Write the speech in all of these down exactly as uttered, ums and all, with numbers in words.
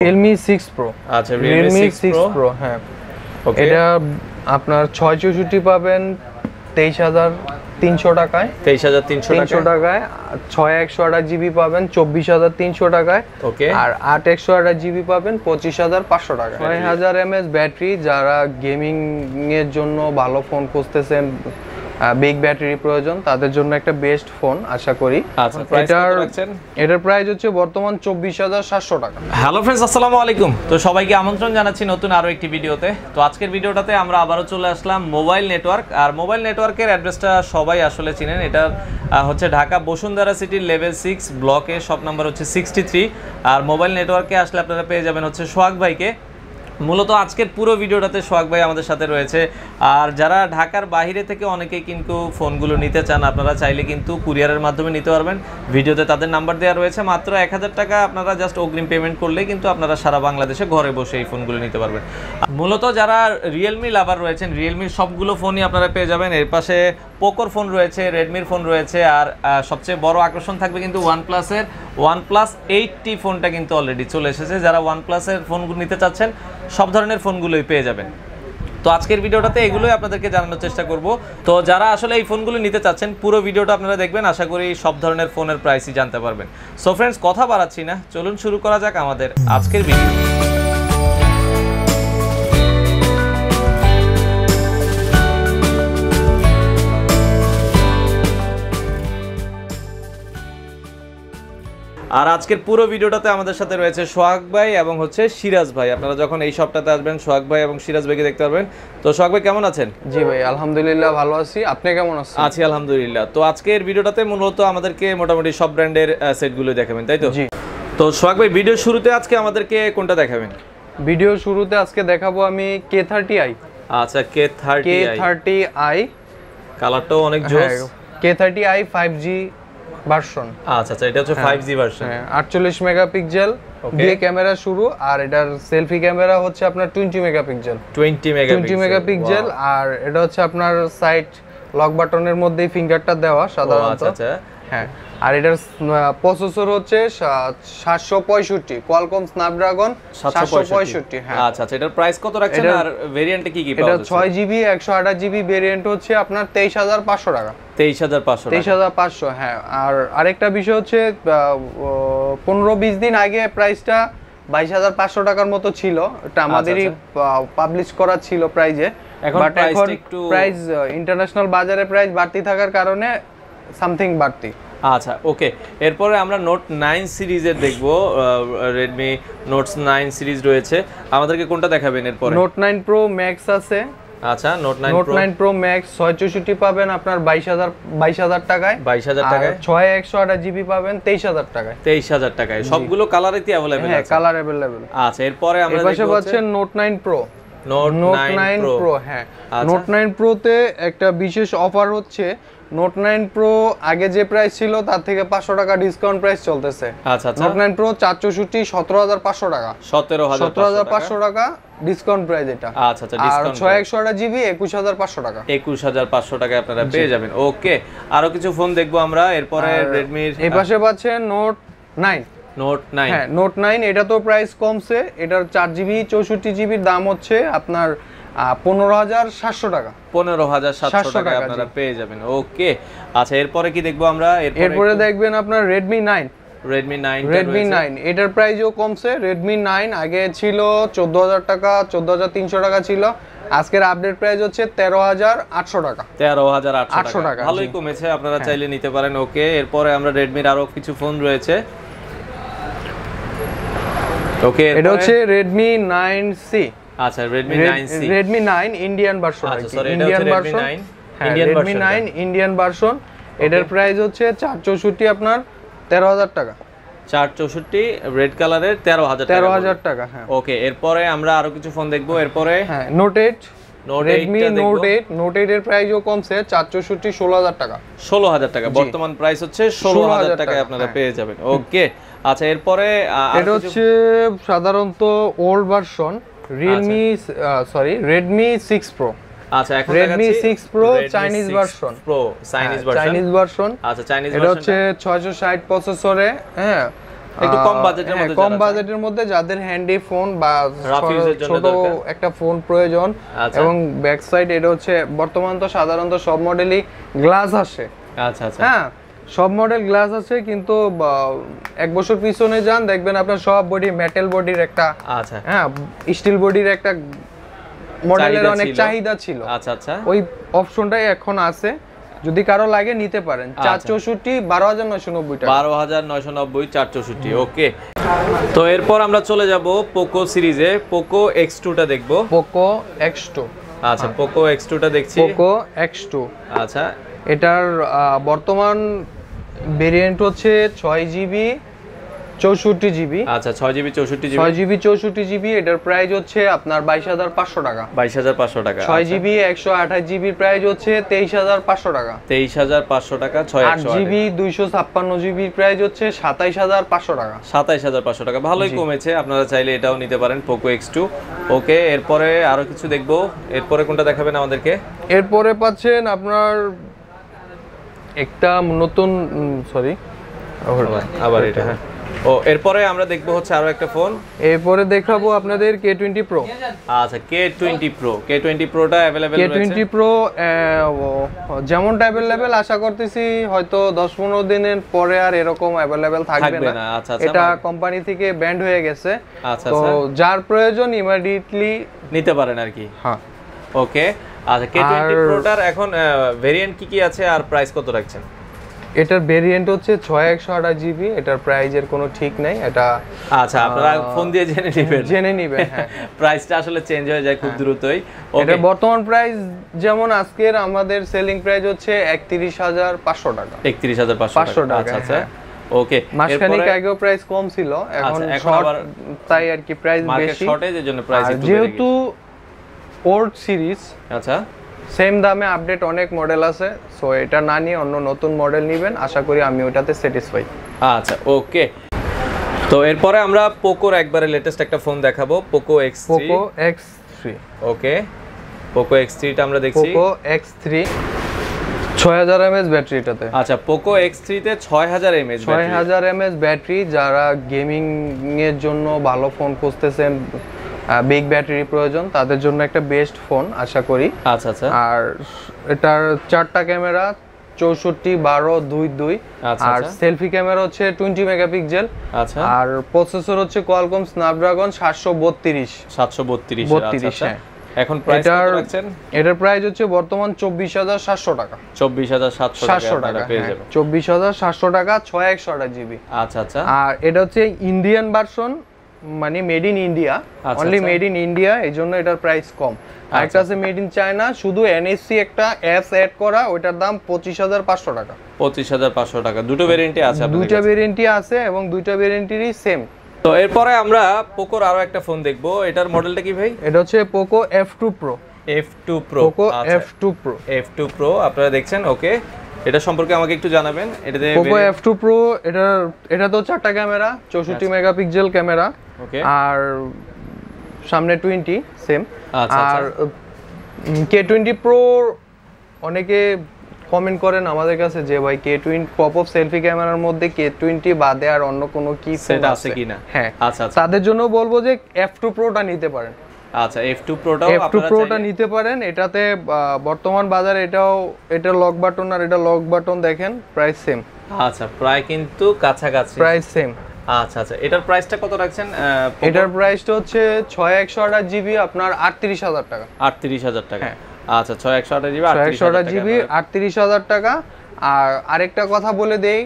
Realme six Pro আচ্ছা Realme six Pro হ্যাঁ okay এটা আপনার ছয় চৌষট্টি পাবেন তেইশ হাজার তিনশো টাকায় তেইশ হাজার তিনশো টাকায় ছয় একশো আঠাশ জিবি পাবেন চব্বিশ হাজার তিনশো টাকায় ওকে আর আট একশো আঠাশ জিবি পাবেন পঁচিশ হাজার পাঁচশো টাকায় ছয় হাজার এমএএইচ ব্যাটারি যারা গেমিং এর জন্য ভালো ফোন খুঁজতেছেন বিগ ব্যাটারি প্রয়োজন তাদের জন্য একটা বেস্ট ফোন আশা করি। আচ্ছা প্রাইস কত রাখছেন? এটার প্রাইস হচ্ছে বর্তমান চব্বিশ হাজার সাতশো টাকা। হ্যালো फ्रेंड्स আসসালামু আলাইকুম। তো সবাইকে আমন্ত্রণ জানাচ্ছি নতুন আরো একটি ভিডিওতে। তো আজকের ভিডিওটাতে আমরা আবারো চলে আসলাম মোবাইল নেটওয়ার্ক। আর মোবাইল নেটওয়ার্কের অ্যাড্রেসটা সবাই আসলে চিনেন, এটা হচ্ছে ঢাকা বসুন্ধরা সিটির লেভেল সিক্স ব্লকে, শপ নাম্বার হচ্ছে সিক্সটি থ্রি। আর মোবাইল নেটওয়ার্কে আসলে আপনারা পেয়ে যাবেন হচ্ছে সোহাগ ভাইকে। মূলত আজকের পুরো ভিডিওটাতে সোহাগ ভাই আমাদের সাথে রয়েছে। আর যারা ঢাকার বাইরে থেকে অনেকেই কিন্তু ফোনগুলো নিতে চান, আপনারা চাইলে কিন্তু কুরিয়ারের মাধ্যমে নিতে পারবেন। ভিডিওতে তাদের নাম্বার দেওয়া রয়েছে, মাত্র এক হাজার টাকা আপনারা জাস্ট অগ্রিম পেমেন্ট করলেই কিন্তু আপনারা সারা বাংলাদেশে ঘরে বসে এই ফোনগুলো নিতে পারবেন। মূলত যারা রিয়েলমি লাভার রয়েছেন, রিয়েলমির সবগুলো ফোনই আপনারা পেয়ে যাবেন। এর পাশে পোকোর ফোন রয়েছে, রেডমির ফোন রয়েছে, আর সবচেয়ে বড় আকর্ষণ থাকবে কিন্তু ওয়ানপ্লাসের ওয়ানপ্লাস এইটটি ফোনটা কিন্তু অলরেডি চলে এসেছে। যারা ওয়ানপ্লাসের ফোনগুলো নিতে চাচ্ছেন সব ধরনের ফোনগুলোই পেয়ে যাবেন। তো আজকের ভিডিওটাতে এগুলোই আপনাদেরকে জানানোর চেষ্টা করব। তো যারা আসলে এই ফোনগুলো নিতে চাচ্ছেন পুরো ভিডিওটা আপনারা দেখবেন, আশা করি সব ধরনের ফোনের প্রাইসই জানতে পারবেন। সো ফ্রেন্ডস কথা বাড়াচ্ছি না, চলুন শুরু করা যাক আমাদের আজকের ভিডিও। আর আজকের পুরো ভিডিওটাতে আমাদের সাথে রয়েছে সোহাগ ভাই এবং হচ্ছে সিরাজ ভাই। আপনারা যখন এই শপটাতে আসবেন সোহাগ ভাই এবং সিরাজ ভাইকে দেখতে পারবেন। তো সোহাগ ভাই কেমন আছেন? জি ভাই আলহামদুলিল্লাহ ভালো আছি, আপনি কেমন আছেন? আছি আলহামদুলিল্লাহ। তো আজকের ভিডিওটাতে মূলত আমাদেরকে মোটামুটি সব ব্র্যান্ডের সেটগুলো দেখাবেন, তাই তো? জি। তো সোহাগ ভাই ভিডিও শুরুতে আজকে আমাদেরকে কোনটা দেখাবেন? ভিডিও শুরুতে আজকে দেখাবো আমি কে থার্টি আই। আচ্ছা K thirty i. K thirty i কালারটাও অনেক জোস। K thirty i five G version. আচ্ছা আচ্ছা এটা হচ্ছে ফাইভ জি ভার্সন। হ্যাঁ আটচল্লিশ মেগাপিক্সেল দিয়ে ক্যামেরা শুরু, আর এটার সেলফি ক্যামেরা হচ্ছে আপনার টোয়েন্টি মেগাপিক্সেল। টোয়েন্টি মেগাপিক্সেল আর এটা হচ্ছে আপনার সাইড লক বাটনের মধ্যেই ফিঙ্গারটা দেওয়া সাধারণত। আচ্ছা আচ্ছা হ্যাঁ আর এটার প্রসেসর হচ্ছে সাতশো পঁয়ষট্টি কোয়ালকম স্ন্যাপড্রাগন সাতশো পঁয়ষট্টি। হ্যাঁ আচ্ছা আচ্ছা এটার প্রাইস কত রাখছেন আর ভেরিয়েন্টে কি কি পাওয়া যাচ্ছে? এটা ছয় জিবি একশো আঠাশ জিবি ভেরিয়েন্ট হচ্ছে আপনার তেইশ হাজার পাঁচশো টাকা। তেইশ হাজার পাঁচশো তেইশ হাজার পাঁচশো হ্যাঁ। আর আরেকটা বিষয় হচ্ছে পনেরো বিশ দিন আগে প্রাইসটা বাইশ হাজার পাঁচশো টাকার মতো ছিল, এটা আমাদেরই পাবলিশ করা ছিল প্রাইজে। বাট এখন প্রাইস ইন্টারন্যাশনাল বাজারে প্রাইস বাড়তি থাকার কারণে সামথিং বাড়তি। আচ্ছা ওকে, এরপরে আমরা নোট নাইন সিরিজের দেখবো। রেডমি নোট নাইন সিরিজ রয়েছে, আমাদেরকে কোনটা দেখাবেন এরপরে? নোট নাইন প্রো ম্যাক্স আছে। আচ্ছা note nine note nine pro max ছয় চৌষট্টি পাবেন আপনার বাইশ হাজার বাইশ হাজার টাকায়। বাইশ হাজার টাকায়। ছয় একশো আঠাশ জিবি পাবেন তেইশ হাজার টাকায়। তেইশ হাজার টাকায় সবগুলো কালারেই अवेलेबल আছে? হ্যাঁ কালার अवेलेबल। আচ্ছা এরপরে আমরা দেখব হচ্ছে note nine pro. Note nine pro হ্যাঁ নোট নাইন প্রোতে একটা বিশেষ অফার হচ্ছে। নোট নাইন প্রো আগে যে প্রাইস ছিল তার থেকে পাঁচশো টাকা ডিসকাউন্ট প্রাইস চলতেছে। আচ্ছা আচ্ছা নোট নাইন প্রো চার চৌষট্টি সতেরো হাজার পাঁচশো টাকা। সতেরো হাজার পাঁচশো টাকা ডিসকাউন্ট প্রাইস এটা। আচ্ছা আচ্ছা ডিসকাউন্ট। আর ছয় একশো আঠাশ জিবি একুশ হাজার পাঁচশো টাকা। একুশ হাজার পাঁচশো টাকায় আপনারা পেয়ে যাবেন। ওকে আরো কিছু ফোন দেখবো আমরা এরপরে। রেডমির এই পাশে পাচ্ছেন নোট নাইন। নোট নাইন হ্যাঁ নোট নাইন এটা তো প্রাইস কমছে, এটার চার জিবি চৌষট্টি জিবির দাম হচ্ছে আপনার পনেরো হাজার সাতশো টাকা। পনেরো হাজার সাতশো টাকা আপনারা পেয়ে যাবেন। ওকে আচ্ছা এরপরে কি দেখবো আমরা? এরপরে দেখবেন আপনার Redmi nine. Redmi nine Redmi nine এটার প্রাইসও কমছে। রেডমি নাইন আগে ছিল চোদ্দ হাজার টাকা, চোদ্দ হাজার তিনশো টাকা ছিল। আজকের আপডেট প্রাইস হচ্ছে তেরো হাজার আটশো টাকা। তেরো হাজার আটশো টাকা ভালোই কমেছে, আপনারা চাইলে নিতে পারেন। ওকে এরপরে আমরা রেডমির আরো কিছু ফোন রয়েছে। ওকে এটা হচ্ছে রেডমি নাইন সি। আচ্ছা Redmi nine C Redmi nine Indian version. আচ্ছা সরি এটা হচ্ছে Redmi nine Indian version. Redmi nine Indian version এটার প্রাইস হচ্ছে চার চৌষট্টি আপনার তেরো হাজার টাকা। চার চৌষট্টি রেড কালারের তেরো হাজার টাকা। তেরো হাজার টাকা হ্যাঁ। ওকে এরপরে আমরা আরো কিছু ফোন দেখবো। এরপরে হ্যাঁ note eight. Redmi note eight note eight এর প্রাইসও কমছে চার চৌষট্টি ষোলো হাজার টাকা। ষোলো হাজার টাকা বর্তমান প্রাইস হচ্ছে ষোলো হাজার টাকায় আপনারা পেয়ে যাবেন। ওকে আচ্ছা এরপরে এটা হচ্ছে সাধারণত old version Realme sorry Redmi six pro. আচ্ছা এখন Redmi six pro Chinese version. Pro Chinese version. Chinese version. আচ্ছা চাইনিজ ভার্সন এটা হচ্ছে ছয়শো ষাট প্রসেসরে। হ্যাঁ একটু কম বাজেটের মধ্যে কম বাজেটের মধ্যে যাদের হ্যান্ডি ফোন বা ছোট একটা ফোন প্রয়োজন এবং ব্যাক সাইড এটা হচ্ছে বর্তমান তো সাধারণত সব মডেলই গ্লাস আসে। আচ্ছা আচ্ছা হ্যাঁ সব মডেল গ্লাস আছে কিন্তু এক বছর পিছনে যান দেখবেন আপনার সব বডি মেটাল বডির একটা আচ্ছা হ্যাঁ স্টিল বডির একটা মডেলের অনেক চাহিদা ছিল। আচ্ছা আচ্ছা ওই অপশনটাই এখন আছে, যদি কারো লাগে নিতে পারেন। চার চৌষট্টি বারো হাজার নয়শো নব্বই টাকা বারো হাজার নয়শো নব্বই চার চৌষট্টি ওকে। তো এরপর আমরা চলে যাব পোকো সিরিজে পোকো এক্স টু টা দেখবো। পোকো এক্স টু আচ্ছা পোকো এক্স টু টা দেখছি। পোকো এক্স টু আচ্ছা এটার বর্তমান ভেরিয়েন্ট হচ্ছে ছয় জিবি চৌষট্টি জিবি। আচ্ছা ছয় জিবি চৌষট্টি জিবি ছয় জিবি চৌষট্টি জিবি এটার প্রাইস হচ্ছে আপনার বাইশ হাজার পাঁচশো টাকা। বাইশ হাজার পাঁচশো টাকা। ছয় জিবি একশো আঠাশ জিবির প্রাইস হচ্ছে তেইশ হাজার পাঁচশো টাকা। তেইশ হাজার পাঁচশো টাকা। ছয় আট জিবি দুইশো ছাপ্পান্ন জিবির প্রাইস হচ্ছে সাতাইশ হাজার পাঁচশো টাকা। সাতাইশ হাজার পাঁচশো টাকা ভালোই কমেছে, আপনারা চাইলে এটাও নিতে পারেন পোকো এক্স টু ওকে। এরপরে আরো কিছু দেখবো, এরপরে কোনটা দেখাবেন আমাদেরকে? এরপরে পাচ্ছেন আপনার একটা নতুন সরি আবার এটা হ্যাঁ ও এরপরে আমরা দেখবো হচ্ছে আরো একটা ফোন। এরপরে দেখাবো আপনাদের কে টোয়েন্টি প্রো। আচ্ছা K twenty pro K twenty প্রোটা अवेलेबल রয়েছে। কে টোয়েন্টি প্রো যেমনটা अवेलेबल আশা করতেছি হয়তো দশ পনেরো দিনের পরে আর এরকম अवेलेबल থাকবে না। আচ্ছা আচ্ছা এটা কোম্পানি থেকে ব্যান্ড হয়ে গেছে। আচ্ছা তো যার প্রয়োজন ইমিডিয়েটলি নিতে পারেন আর কি। হ্যাঁ ওকে আচ্ছা কে টোয়েন্টি প্রোটার এখন ভেরিয়েন্ট কি কি আছে আর প্রাইস কত রাখছেন? এটার ভেরিয়েন্ট হচ্ছে ছয় একশো আঠাশ জিবি, এটার প্রাইজের কোনো ঠিক নাই। এটা আচ্ছা আপনারা ফোন দিয়ে জেনে নেবেন জেনে নেবেন হ্যাঁ প্রাইসটা আসলে চেঞ্জ হয়ে যায় খুব দ্রুতই। এটা বর্তমান প্রাইস যেমন আজকের আমাদের সেলিং প্রাইস হচ্ছে একত্রিশ হাজার পাঁচশো টাকা। একত্রিশ হাজার পাঁচশো টাকা আচ্ছা আচ্ছা ওকে। মাসখানেক আগেও প্রাইস কম ছিল, এখন শর্ট তাই আর কি প্রাইস বেশি, শর্টেজের জন্য প্রাইস একটু যেহেতু ওল্ড সিরিজ আচ্ছা সেম দামে আপডেট অনেক মডেল আছে, সো এটা না নিয়ে অন্য নতুন মডেল নেবেন, আশা করি আমি ওটাতে স্যাটিসফাই। আচ্ছা ওকে তো এরপরে আমরা পোকোর একবারে লেটেস্ট একটা ফোন দেখাবো Poco X three. Poco X three okay Poco X three টা আমরা দেখছি। পোকো এক্স থ্রি ছয় হাজার এমএএইচ ব্যাটারি এটাতে। আচ্ছা পোকো এক্স থ্রি তে ছয় হাজার এমএএইচ ছয় হাজার এমএএইচ ব্যাটারি, যারা গেমিং এর জন্য ভালো ফোন খুঁজতেছেন, বিগ ব্যাটারি প্রয়োজন, তাদের জন্য একটা বেস্ট ফোন আশা করি। আচ্ছা আচ্ছা আর এটার চারটা ক্যামেরা চৌষট্টি বারো দুই দুই, আর সেলফি ক্যামেরা হচ্ছে টোয়েন্টি মেগাপিক্সেল। আচ্ছা আর প্রসেসর হচ্ছে কোয়ালকম স্ন্যাপড্রাগন সাতশো বত্রিশ সাতশো বত্রিশ বত্রিশ। হ্যাঁ এখন প্রাইস কত রাখছেন? এটার প্রাইস হচ্ছে বর্তমান চব্বিশ হাজার সাতশো টাকা। চব্বিশ হাজার সাতশো টাকা পেয়ে যাবেন। চব্বিশ হাজার সাতশো টাকা ছয় একশো আঠাশ জিবি। আচ্ছা আচ্ছা আর এটা হচ্ছে ইন্ডিয়ান ভার্সন, মানে made in India, only made in India, এই জন্য এটার প্রাইস কম। আরেকটা আছে মেড ইন চায়না, শুধু এনএসসি একটা অ্যাপস অ্যাড করা, ওইটার দাম পঁচিশ হাজার পাঁচশো টাকা। পঁচিশ হাজার পাঁচশো টাকা। দুটো ভেরিয়েন্টই আছে আপনাদের? দুইটা ভেরিয়েন্টই আছে এবং দুইটা ভেরিয়েন্টই সেম। তো এরপরে আমরা পোকোর আরো একটা ফোন দেখবো, এটার মডেলটা কি ভাই? এটা হচ্ছে Poco F two pro. F two pro Poco F two pro F two pro আপনারা দেখছেন ওকে। এটা সম্পর্কে আমাকে একটু জানাবেন। এটাতে পোকো এফ টু প্রো এটা এটা তো চারটা ক্যামেরা, চৌষট্টি মেগাপিক্সেল ক্যামেরা, ওকে, আর সামনে টোয়েন্টি সেম। আচ্ছা আর কে টোয়েন্টি প্রো অনেকে কমেন্ট করেন আমাদের কাছে যে ভাই K twenty pop up selfie ক্যামেরার মধ্যে কে টোয়েন্টি বাদে আর অন্য কোনো কি সেট আছে কিনা। হ্যাঁ আচ্ছা তাদের জন্য বলবো যে এফ টু প্রোটা নিতে পারেন। আচ্ছা এফ টু প্রোটাও এফ টু প্রোটা নিতে পারেন। এটাতে বর্তমান বাজারে এটাও এটা লক বাটন আর এটা লক বাটন দেখেন প্রাইস সেম। আচ্ছা প্রায় কিন্তু কাছাকাছি প্রাইস সেম। আচ্ছা আচ্ছা এটার প্রাইসটা কত রাখছেন? এটার প্রাইসটা হচ্ছে ছয় একশো আঠাশ জিবি আপনার আটত্রিশ হাজার টাকা। আটত্রিশ হাজার টাকা। আচ্ছা ছয় একশো আঠাশ জিবি একশো আঠাশ জিবি আটত্রিশ হাজার টাকা। আর আরেকটা কথা বলে দেই,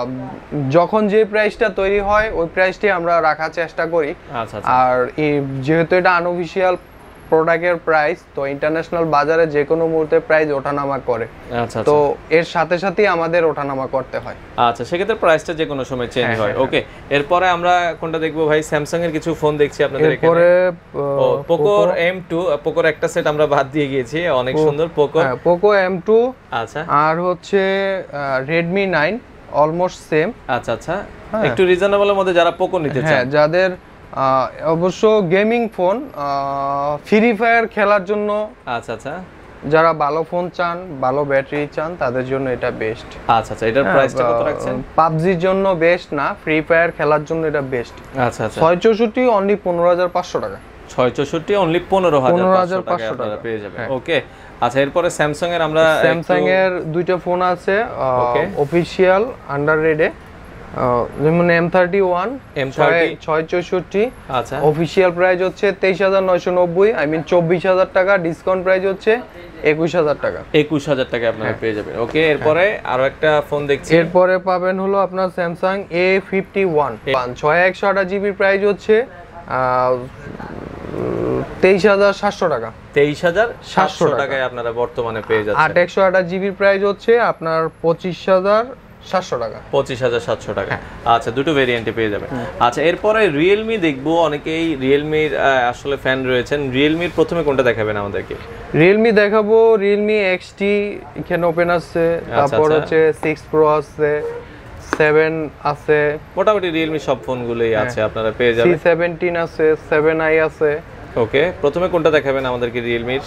যখন যে প্রাইসটা তৈরি হয় ওই প্রাইসটি আমরা রাখার চেষ্টা করি। আচ্ছা আর যেহেতু এটা আনঅফিশিয়াল প্রোডাক্টের প্রাইস, তো ইন্টারন্যাশনাল বাজারে যে কোনো মুহূর্তে প্রাইস ওঠানামা করে। আচ্ছা তো এর সাথে সাথেই আমাদের ওঠানামা করতে হয়। আচ্ছা সেক্ষেত্রে প্রাইসটা যে কোনো সময় চেঞ্জ হয়। ওকে এরপরে আমরা কোনটা দেখবো ভাই? স্যামসাং এর কিছু ফোন দেখছি আপনাদের এখানে। এরপরে পোকোর এম টু, পোকোর একটা সেট আমরা বাদ দিয়ে গিয়েছি, অনেক সুন্দর পোকো। হ্যাঁ পোকো এম টু। আচ্ছা আর হচ্ছে রেডমি নাইন অলমোস্ট সেম। আচ্ছা আচ্ছা একটু রিজনেবলের মধ্যে যারা পোকো নিতে চায়, হ্যাঁ যাদের অবশ্য গেমিং ফোন ফ্রি ফায়ার খেলার জন্য আচ্ছা আচ্ছা যারা ভালো ফোন চান, ভালো ব্যাটারি চান, তাদের জন্য এটা বেস্ট। আচ্ছা আচ্ছা, এটার প্রাইসটা কত রাখছেন? পাবজির জন্য বেস্ট না, ফ্রি ফায়ার খেলার জন্য এটা বেস্ট। আচ্ছা আচ্ছা, ছয় চৌষট্টি অনলি পনেরো হাজার পাঁচশো টাকা। ছয় চৌষট্টি অনলি পনেরো হাজার পাঁচশো টাকা পেয়ে যাবেন। ওকে, আচ্ছা এরপরে স্যামসাং এর আমরা স্যামসাং এর দুইটা ফোন আছে অফিশিয়াল আন্ডার রেডে, যেমন এম থার্টি ওয়ান ছয় চৌষট্টি। আচ্ছা, অফিশিয়াল প্রাইস হচ্ছে তেইশ হাজার নয়শো নব্বই, আই মিন চব্বিশ হাজার টাকা। ডিসকাউন্ট প্রাইস হচ্ছে একুশ হাজার টাকা। একুশ হাজার টাকা আপনারা পেয়ে যাবেন। ওকে, এরপরে আরো একটা ফোন দেখছি। এরপরে পাবেন হলো আপনার স্যামসাং এ ফিফটি ওয়ান ছয় একশো আঠাশ জিবির প্রাইস হচ্ছে তেইশ হাজার সাতশো টাকা। তেইশ হাজার সাতশো টাকায় আপনারা বর্তমানে পেয়ে যাচ্ছেন। আট একশো আঠাশ জিবির প্রাইস হচ্ছে আপনার পঁচিশ হাজার সাতশো টাকা। পঁচিশ হাজার সাতশো টাকা। আচ্ছা, দুটো ভেরিয়েন্টে পেয়ে যাবেন। আচ্ছা, এরপরে রিয়েলমি দেখবো, অনেকেই রিয়েলমির আসলে ফ্যান রয়েছেন। রিয়েলমির প্রথমে কোনটা দেখাবেন আমাদেরকে? রিয়েলমি দেখাবো রিয়েলমি এক্সটি, এখানে ওপেন আছে। তারপর হচ্ছে সিক্স প্রো আছে, সেভেন আছে, মোটামুটি রিয়েলমি সব ফোনগুলোই আছে, আপনারা পেয়ে যাবেন। সি সেভেন্টিন আছে, সেভেন আই আছে। ওকে, প্রথমে কোনটা দেখাবেন আমাদেরকে রিয়েলমির?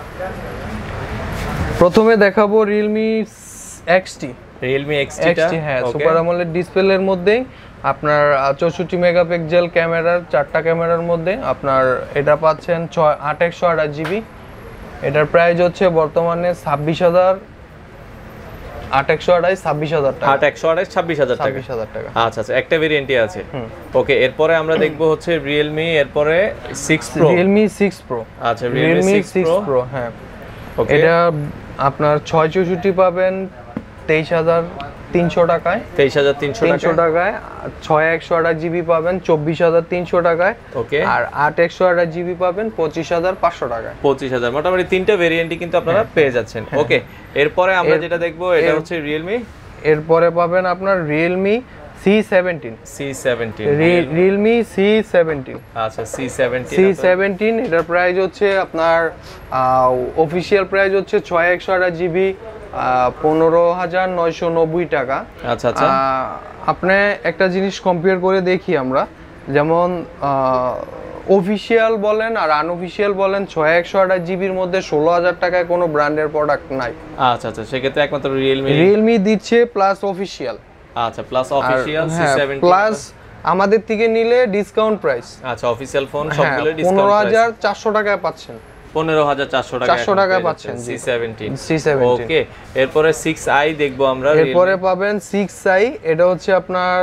প্রথমে দেখাবো রিয়েলমি এক্সটি। রিয়েলমি এক্সটি, হ্যাঁ, সুপার আমোলেড ডিসপ্লের মধ্যে আপনার চৌষট্টি মেগাপিক্সেল ক্যামেরার, চারটা ক্যামেরার মধ্যে আপনার এটা পাচ্ছেন ছয় আট একশো আঠাশ জিবি। এটার প্রাইস হচ্ছে বর্তমানে ছাব্বিশ হাজার আট একশো আঠাশ ছাব্বিশ হাজার টাকা। আট একশো আঠাশ ছাব্বিশ হাজার টাকা। ছাব্বিশ হাজার টাকা। আচ্ছা আচ্ছা, একটা ভেরিয়েন্টই আছে। ওকে, এরপরে আমরা দেখবো হচ্ছে রিয়েলমি, এরপরে six pro. Realme six pro. আচ্ছা, রিয়েলমি সিক্স প্রো, হ্যাঁ। ওকে, এটা আপনার ছয় চৌষট্টি পাবেন তেইশ হাজার তিনশো টাকায়। তেইশ হাজার তিনশো টাকায়। ছয় একশো আঠাশ জিবি পাবেন চব্বিশ হাজার তিনশো টাকায়। ওকে, আর আট একশো আঠাশ জিবি পাবেন পঁচিশ হাজার পাঁচশো টাকায়। পঁচিশ হাজার, মোটামুটি তিনটা ভেরিয়েন্টই কিন্তু আপনারা পেয়ে যাচ্ছেন। ওকে, এরপরে আমরা যেটা দেখবো এটা হচ্ছে রিয়েলমি। এরপরে পাবেন আপনার Realme C seventeen. C seventeen, Realme C seventeen. আচ্ছা, সি সেভেন্টিন। সি সেভেন্টিন এটার প্রাইস হচ্ছে আপনার অফিশিয়াল প্রাইস হচ্ছে ছয় একশো আঠাশ জিবি পনেরো হাজার নয়শো নব্বই টাকা। আচ্ছা আচ্ছা, আপনি একটা জিনিস কম্পেয়ার করে দেখি আমরা, যেমন অফিশিয়াল বলেন আর আনঅফিশিয়াল বলেন, ছয় একশো আঠাশ জিবির মধ্যে ষোলো হাজার টাকায় কোনো ব্র্যান্ডের প্রোডাক্ট নাই। আচ্ছা আচ্ছা, সেক্ষেত্রে একমাত্র রিয়েলমি রিয়েলমি দিচ্ছে প্লাস অফিশিয়াল। আচ্ছা, plus official C seventeen plus আমাদের থেকে নিলে ডিসকাউন্ট প্রাইস। আচ্ছা, অফিশিয়াল ফোন সবগুলো ডিসকাউন্ট পনেরো হাজার চারশো টাকায় পাচ্ছেন। পনেরো হাজার চারশো টাকা চারশো টাকায় পাচ্ছেন C seventeen. C seventeen. Okay, এরপরে সিক্স আই দেখবো আমরা। এরপরে পাবেন সিক্স আই, এটা হচ্ছে আপনার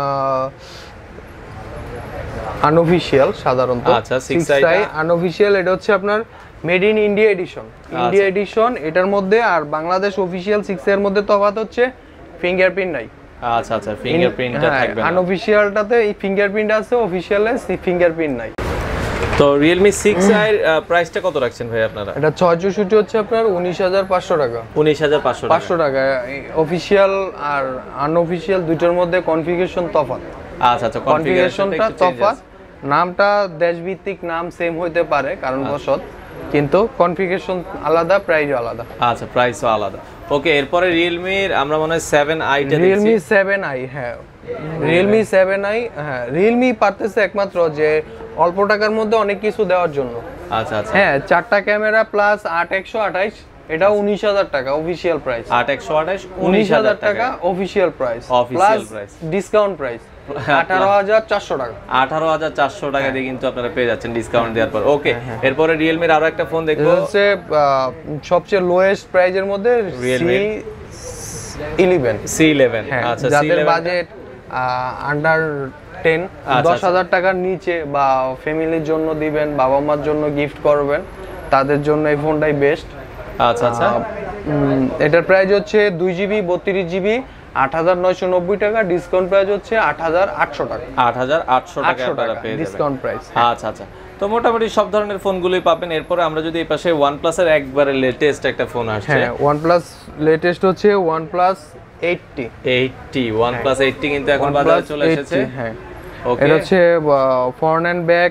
আনঅফিশিয়াল সাধারণত। আচ্ছা, সিক্স আই আনঅফিশিয়াল, এটা হচ্ছে আপনার made in India edition. India edition এটার মধ্যে, আর বাংলাদেশ অফিশিয়াল সিক্স এর মধ্যে তফাৎ হচ্ছে ফিঙ্গারপ্রিন্ট নাই। আচ্ছা আচ্ছা, ফিঙ্গারপ্রিন্টটা থাকবে না। আনঅফিশিয়ালটাতে এই ফিঙ্গারপ্রিন্ট আছে, অফিশিয়ালে ফিঙ্গারপ্রিন্ট নাই। তো রিয়েলমি সিক্স আই এর প্রাইসটা কত রাখছেন ভাই আপনারা? এটা ছয় চৌষট্টি হচ্ছে আপনার উনিশ হাজার পাঁচশো টাকা। উনিশ হাজার পাঁচশো টাকা। পাঁচশো টাকা। অফিশিয়াল আর আনঅফিশিয়াল দুইটার মধ্যে কনফিগারেশন তফাৎ। আচ্ছা আচ্ছা, কনফিগারেশনটা তফাৎ। নামটা দেশভিত্তিক নাম সেম হইতে পারে কারণবশত, কিন্তু কনফিগারেশন আলাদা, প্রাইসও আলাদা। আচ্ছা, প্রাইসও আলাদা। ওকে, এরপরে রিয়েলমির আমরা মনে হয় সেভেন আইটা দেখছি। রিয়েলমি সেভেন আই, হ্যাঁ রিয়েলমি সেভেন আই। হ্যাঁ, রিয়েলমি পারতেছে একমাত্র যে অল্প টাকার মধ্যে অনেক কিছু দেওয়ার জন্য। আচ্ছা আচ্ছা, হ্যাঁ, চারটা ক্যামেরা প্লাস আট একশো আঠাশ, এটা উনিশ হাজার টাকা অফিশিয়াল প্রাইস। আট একশো আঠাশ উনিশ হাজার টাকা official price, official price, discount price আঠারো হাজার চারশো টাকা। আঠারো হাজার চারশো টাকা দিয়ে কিন্তু আপনারা পেয়ে যাচ্ছেন ডিসকাউন্ট দেওয়ার পর। ওকে, এরপরে রিয়েলমির আরো একটা ফোন দেখবো, হচ্ছে সবচেয়ে লোয়েস্ট প্রাইজের মধ্যে রিয়েলমি ইলেভেন। C eleven. আচ্ছা, যাদের বাজেট আন্ডার টেন, দশ হাজার টাকার নিচে বা ফ্যামিলির জন্য দিবেন, বাবা মার জন্য গিফট করবেন, তাদের জন্য এই ফোনটাই বেস্ট। আচ্ছা আচ্ছা, এটার প্রাইস হচ্ছে দুই জিবি বত্রিশ জিবি আট হাজার নয়শো নব্বই টাকা। ডিসকাউন্ট প্রাইস হচ্ছে আট হাজার আটশো টাকা। আট হাজার আটশো টাকা আপনারা পেয়ে যাবেন ডিসকাউন্ট প্রাইস। আচ্ছা আচ্ছা, তো মোটামুটি সব ধরনের ফোনগুলোই পাবেন। এরপরে আমরা যদি এই পাশে OnePlus এর একবারে লেটেস্ট একটা ফোন আসছে। হ্যাঁ, OnePlus লেটেস্ট হচ্ছে OnePlus eight T. Eight T, OnePlus eight T কিন্তু এখন বাজারে চলে এসেছে। হ্যাঁ, ওকে, এটা হচ্ছে ফ্রন্ট এন্ড ব্যাক,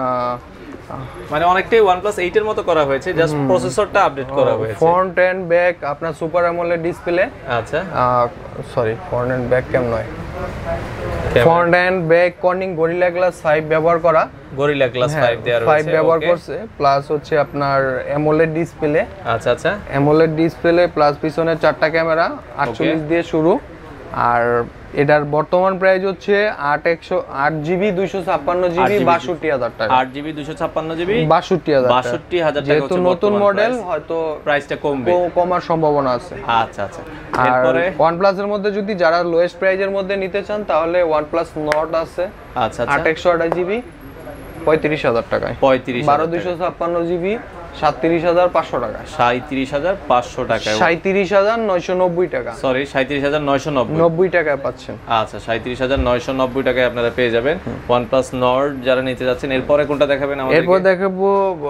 মানে অনেকটাই OnePlus এইট এর মতো করা হয়েছে, জাস্ট প্রসেসরটা আপডেট করা হয়েছে। ফ্রন্ট এন্ড ব্যাক আপনার সুপার অ্যামোলেড ডিসপ্লে। আচ্ছা, সরি, ফ্রন্ট এন্ড ব্যাক কেমন নয়, front and back Corning Gorilla Glass five ব্যবহার করা, গরিলা গ্লাস ফাইভ দেওয়া রয়েছে, ফাইভ ব্যবহার করছে, প্লাস হচ্ছে আপনার অ্যামোলেড ডিসপ্লে। আচ্ছা আচ্ছা, অ্যামোলেড ডিসপ্লে প্লাস পিছনে চারটা ক্যামেরা, আটচল্লিশ দিয়ে শুরু। আর এটার বর্তমান প্রাইস হচ্ছে আট একশো আট জিবি দুইশো ছাপ্পান্ন জিবি বাষট্টি হাজার টাকা। আট জিবি দুইশো ছাপ্পান্ন জিবি বাষট্টি হাজার বাষট্টি হাজার টাকা। যেহেতু নতুন মডেল হয়তো প্রাইসটা কমবে, কমার সম্ভাবনা আছে। আচ্ছা আচ্ছা। এরপরে OnePlus এর মধ্যে যদি যারা লোয়েস্ট প্রাইজের মধ্যে নিতে চান তাহলে OnePlus Nord আছে। আচ্ছা আট একশো আঠাশ জিবি পঁয়ত্রিশ হাজার টাকায়, পঁয়ত্রিশ বারো দুইশো ছাপ্পান্ন জিবি সাঁত্রিশ হাজার পাঁচশো টাকা, সাঁত্রিশ হাজার পাঁচশো টাকা, সাঁত্রিশ হাজার নয়শো নব্বই টাকা, সরি সাঁত্রিশ হাজার নয়শো নব্বই নব্বই টাকায় পাচ্ছেন। আচ্ছা, সাঁত্রিশ হাজার নয়শো নব্বই টাকায় আপনারা পেয়ে যাবেন OnePlus Nord যারা নিতে যাচ্ছেন। এরপরে কোনটা দেখাবেন আমাদের? এরপর দেখাবো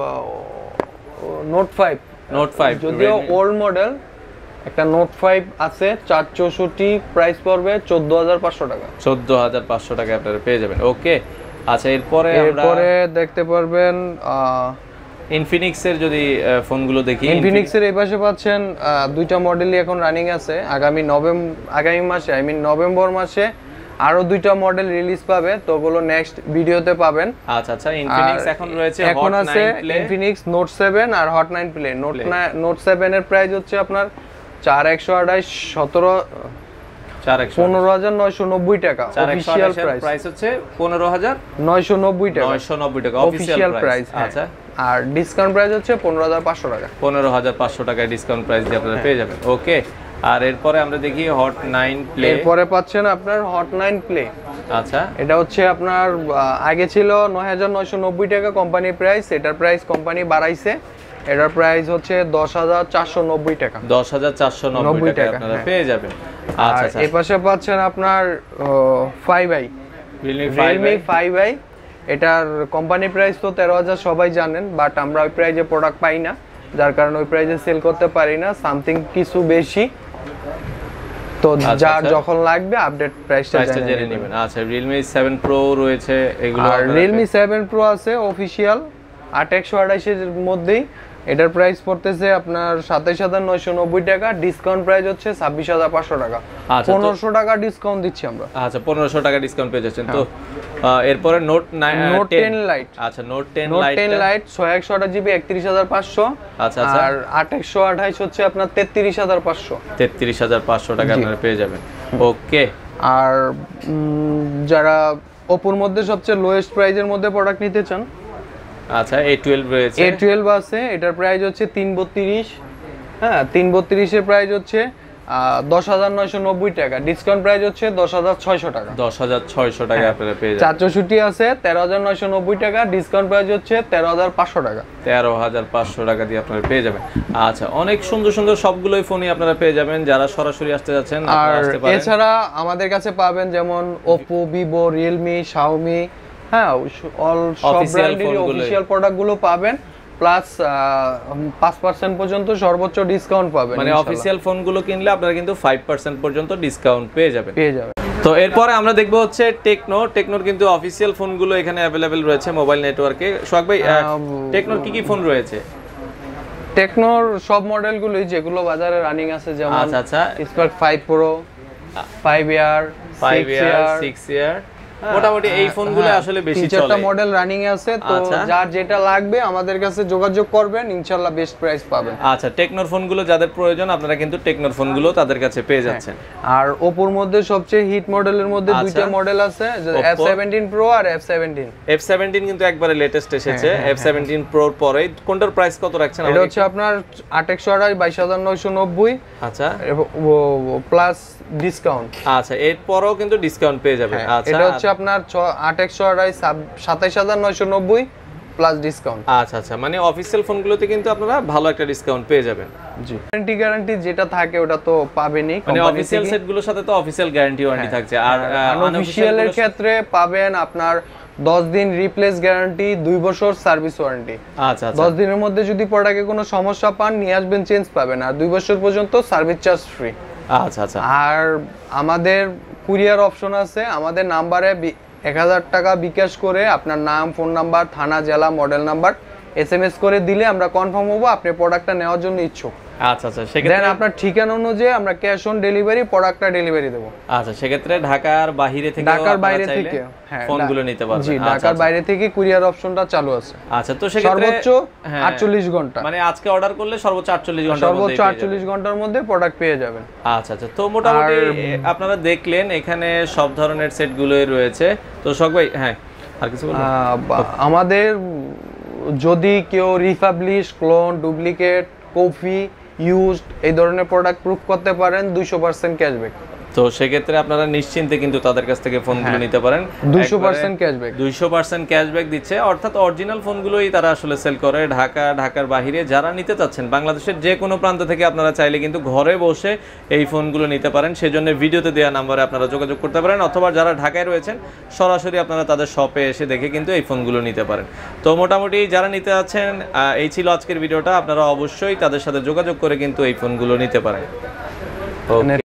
Note ফাইভ। Note ফাইভ যদিও ওল্ড মডেল, একটা Note ফাইভ আছে চার চৌষট্টি, প্রাইস পড়বে চোদ্দ হাজার পাঁচশো টাকা, চোদ্দ হাজার পাঁচশো টাকায় আপনারা পেয়ে যাবেন। ওকে, আচ্ছা এরপরে এরপরে দেখতে পারবেন ইনফিনিক্স এর যদি ফোনগুলো দেখি, ইনফিনিক্স এর এই পাশে পাচ্ছেন দুইটা মডেলই এখন রানিং আছে। আগামী নভেম্বর আগামী মাসে আই মিন নভেম্বর মাসে আরো দুইটা মডেল রিলিজ পাবে, তো ওগুলো নেক্সট ভিডিওতে পাবেন। আচ্ছা আচ্ছা, ইনফিনিক্স এখন রয়েছে এখন আছে ইনফিনিক্স নোট সেভেন আর hot nine play. Note note seven এর প্রাইস হচ্ছে আপনার চার একশো আঠাশ সতেরো পনেরো হাজার নয়শো নব্বই টাকা অফিশিয়াল প্রাইস। প্রাইস হচ্ছে পনেরো হাজার নয়শো নব্বই টাকা, নয়শো নব্বই টাকা অফিশিয়াল প্রাইস। আচ্ছা, আর ডিসকাউন্ট প্রাইস হচ্ছে পনেরো হাজার পাঁচশো টাকা, পনেরো হাজার পাঁচশো টাকায় ডিসকাউন্ট প্রাইস দিয়ে আপনারা পেয়ে যাবেন। ওকে, আর এরপরে আমরা দেখি হট নাইন প্লে। এরপরে পাচ্ছেন আপনার হট নাইন প্লে। আচ্ছা, এটা হচ্ছে আপনার আগে ছিল নয় হাজার নয়শো নব্বই টাকা কোম্পানি প্রাইস, এটার প্রাইস কোম্পানি বাড়াইছে, এটার প্রাইস হচ্ছে দশ হাজার চারশো নব্বই টাকা, দশ হাজার চারশো নব্বই টাকা আপনারা পেয়ে যাবেন। আচ্ছা আচ্ছা, এই পাশে পাচ্ছেন আপনার five i, Realme five i. এটার কোম্পানি প্রাইস তো তেরো হাজার সবাই জানেন, বাট আমরা ওই প্রাইজে প্রোডাক্ট পাই না, যার কারণে ওই প্রাইজে সেল করতে পারি না, সামথিং কিছু বেশি। তো যার যখন লাগবে আপডেট প্রাইসটা জেনে নেবেন। আচ্ছা, Realme সেভেন Pro রয়েছে, এগুলো আর Realme সেভেন Pro আছে অফিশিয়াল আট একশো আঠাশ এর মধ্যেই। এটার প্রাইস পড়তেছে আপনার সাতাইশ হাজার নয়শো নব্বই টাকা, ডিসকাউন্ট প্রাইস হচ্ছে ছাব্বিশ হাজার পাঁচশো টাকা, পনেরোশো টাকা ডিসকাউন্ট দিচ্ছি আমরা। আচ্ছা, পনেরোশো টাকা ডিসকাউন্ট পেয়ে যাচ্ছেন। তো এরপরে নোট নোট টেন লাইট। আচ্ছা, note ten note ten lite ছয় একশো আঠাশ জিবি একত্রিশ হাজার পাঁচশো। আচ্ছা আচ্ছা, আর আট একশো আঠাশ হচ্ছে আপনার তেত্রিশ হাজার পাঁচশো, তেত্রিশ হাজার পাঁচশো টাকা আপনারা পেয়ে যাবেন। ওকে, আর যারা ওপোর মধ্যে সবচেয়ে লোয়েস্ট প্রাইজের মধ্যে প্রোডাক্ট নিতে চান, আচ্ছা এ টুয়েলভ রয়েছে, এ টুয়েলভ আছে, এটার প্রাইস হচ্ছে তিন বত্রিশ। হ্যাঁ, তিন বত্রিশের প্রাইস হচ্ছে দশ হাজার নয়শো নব্বই টাকা, ডিসকাউন্ট প্রাইস হচ্ছে দশ হাজার ছয়শো টাকা, দশ হাজার ছয়শো টাকা আপনারা পেয়ে যাবেন। চার চৌষট্টি আছে তেরো হাজার নয়শো নব্বই টাকা, ডিসকাউন্ট প্রাইস হচ্ছে তেরো হাজার পাঁচশো টাকা, তেরো হাজার পাঁচশো টাকা দিয়ে আপনারা পেয়ে যাবেন। আচ্ছা, অনেক সুন্দর সুন্দর সবগুলোই ফোনই আপনারা পেয়ে যাবেন, যারা সরাসরি আসতে যাচ্ছেন আর এছাড়া আমাদের কাছে পাবেন যেমন ওপো, ভিভো, রিয়েলমি, শাওমি, হ্যাঁ অল সব ব্র্যান্ডের অফিশিয়াল প্রোডাক্টগুলো পাবেন, প্লাস পাঁচ পার্সেন্ট পর্যন্ত সর্বোচ্চ ডিসকাউন্ট পাবেন। মানে অফিশিয়াল ফোনগুলো কিনলে আপনারা কিন্তু পাঁচ পার্সেন্ট পর্যন্ত ডিসকাউন্ট পেয়ে যাবেন পেয়ে যাবেন তো এরপরে আমরা দেখব হচ্ছে টেকনো। টেকনোর কিন্তু অফিশিয়াল ফোনগুলো এখানে अवेलेबल রয়েছে মোবাইল নেটওয়ার্কে। সোহাগ ভাই, টেকনোর কি কি ফোন রয়েছে? টেকনোর সব মডেলগুলোই যেগুলো বাজারে রানিং আছে, যেমন আচ্ছা আচ্ছা, Spark five pro, five year, five year, six year, মোটামুটি এই ফোনগুলো আসলে বেশি চলে। চারটা মডেল রানিং আছে, তো যার যেটা লাগবে আমাদের কাছে যোগাযোগ করবেন, ইনশাআল্লাহ বেস্ট প্রাইস পাবেন। আচ্ছা, টেকনোর ফোনগুলো যাদের প্রয়োজন আপনারা কিন্তু টেকনোর ফোনগুলো তাদের কাছে পেয়ে যাচ্ছেন। আর ওপোর মধ্যে সবচেয়ে হিট মডেলের মধ্যে দুইটা মডেল আছে, এফ সেভেন্টিন প্রো আর এফ সেভেন্টিন। এফ সেভেন্টিন কিন্তু একবারে লেটেস্ট এসেছে, এফ সেভেন্টিন প্রোর পরে। কোনটার প্রাইস কত রাখছেন? এটা হচ্ছে আপনার আট একশো আঠাশ বাইশ হাজার নয়শো নব্বই। আচ্ছা, প্লাস ডিসকাউন্ট। আচ্ছা, এরপরও কিন্তু ডিসকাউন্ট পেয়ে যাবেন। আচ্ছা, এটা হচ্ছে আপনার আট একশো আঠাশ সাতাইশ হাজার নয়শো নব্বই প্লাস ডিসকাউন্ট। আচ্ছা আচ্ছা, মানে অফিশিয়াল ফোনগুলোতে কিন্তু আপনারা ভালো একটা ডিসকাউন্ট পেয়ে যাবেন। জি, ওয়ারেন্টি গ্যারান্টি যেটা থাকে ওটা তো পাবেনই, মানে অফিশিয়াল সেটগুলোর সাথে তো অফিশিয়াল গ্যারান্টি ওয়ারেন্টি থাকছে। আর আনঅফিশিয়ালের ক্ষেত্রে পাবেন আপনার দশ দিন রিপ্লেস গ্যারান্টি, দুই বছর সার্ভিস ওয়ারেন্টি। আচ্ছা আচ্ছা, দশ দিনের মধ্যে যদি প্রোডাক্টে কোনো সমস্যা পান নিয়ে আসবেন, চেঞ্জ পাবেন, আর দুই বছর পর্যন্ত সার্ভিস চার্জ ফ্রি। আচ্ছা আচ্ছা, আর আমাদের কুরিয়ার অপশন আছে, আমাদের নাম্বারে এক হাজার টাকা বিকাশ করে আপনার নাম, ফোন নাম্বার, থানা, জেলা, model number S M S করে দিলে আমরা কনফার্ম হবো আপনি প্রোডাক্টটা নেওয়ার জন্য ইচ্ছুক। আচ্ছা আচ্ছা সেক্ষেত্রে দেন আপনার ঠিকানা অনুযায়ী আমরা ক্যাশ অন ডেলিভারি প্রোডাক্টটা ডেলিভারি দেব। আচ্ছা সেক্ষেত্রে ঢাকার বাইরে থেকে ঢাকার বাইরে থেকে হ্যাঁ ফোনগুলো নিতে পারবেন। জি ঢাকার বাইরে থেকে কুরিয়ার অপশনটা চালু আছে। আচ্ছা তো সেক্ষেত্রে সর্বোচ্চ আটচল্লিশ ঘন্টা, মানে আজকে অর্ডার করলে সর্বোচ্চ আটচল্লিশ ঘন্টার মধ্যে সর্বোচ্চ আটচল্লিশ ঘন্টার মধ্যে প্রোডাক্ট পেয়ে যাবেন। আচ্ছা আচ্ছা তো মোটামুটি আপনারা দেখলেন এখানে সব ধরনের সেটগুলোই রয়েছে। তো শখ ভাই হ্যাঁ আর কিছু বলুন। আমাদের যদি কেউ republish, clone, duplicate, copy, used এই ধরনের প্রোডাক্ট প্রুফ করতে পারেন দুইশো পার্সেন্ট ক্যাশব্যাক। তো সেক্ষেত্রে আপনারা নিশ্চিন্তে কিন্তু তাদের কাছ থেকে ফোনগুলো নিতে পারেন। দুইশো পার্সেন্ট ক্যাশব্যাক দুইশো পার্সেন্ট ক্যাশব্যাক দিচ্ছে, অর্থাৎ অরিজিনাল ফোনগুলোই তারা আসলে সেল করে। ঢাকা, ঢাকার বাইরে যারা নিতে চাচ্ছেন বাংলাদেশের যে কোনো প্রান্ত থেকে আপনারা চাইলে কিন্তু ঘরে বসে এই ফোনগুলো নিতে পারেন। সেজন্য ভিডিওতে দেওয়া নাম্বারে আপনারা যোগাযোগ করতে পারেন, অথবা যারা ঢাকায় রয়েছেন সরাসরি আপনারা তাদের শপে এসে দেখে কিন্তু এই ফোনগুলো নিতে পারেন। তো মোটামুটি যারা নিতে যাচ্ছেন এই ছিল আজকের ভিডিওটা। আপনারা অবশ্যই তাদের সাথে যোগাযোগ করে কিন্তু এই ফোনগুলো নিতে পারেন। ওকে।